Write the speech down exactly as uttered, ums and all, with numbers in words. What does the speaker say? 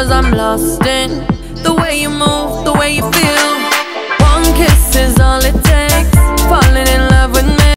Cause I'm lost in the way you move, the way you feel.